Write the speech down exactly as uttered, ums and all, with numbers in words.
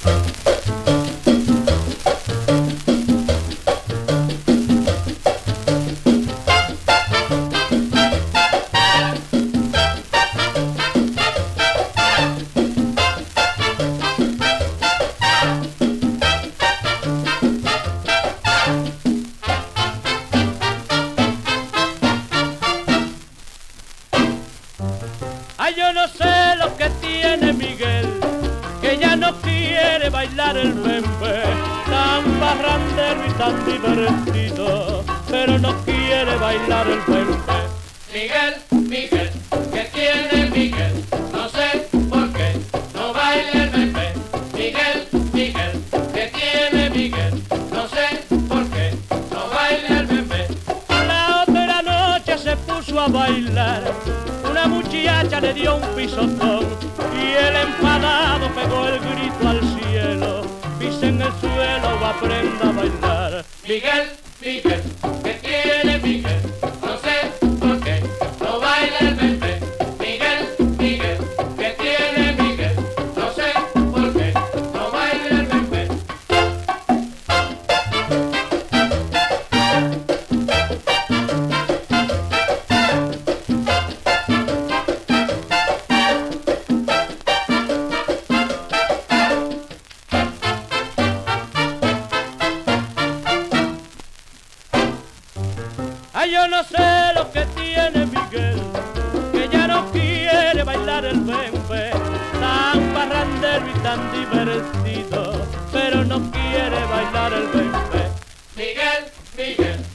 Ay, yo no sé lo que tiene Miguel, que ya no quiere bailar el bembe, tan parrandero y tan divertido, pero no quiere bailar el bembe. Miguel, Miguel, ¿qué tiene Miguel? No sé por qué no baila el bembe. Miguel, Miguel, ¿qué tiene Miguel? No sé por qué no baila el bembe. La otra noche se puso a bailar, una muchacha le dio un pisotón y el enfadado pegó el grito al cielo: pisa en el suelo, aprenda a bailar. Miguel, Miguel, ¿qué tiene Miguel? No sé por qué no baila el bembe. Miguel, Miguel, ¿qué tiene Miguel? No sé por qué no baila el bembe. Ay, yo no sé lo que tiene Miguel, que ya no quiere bailar el bembe, tan parrandero y tan divertido, pero no quiere bailar el bembe. Miguel, Miguel,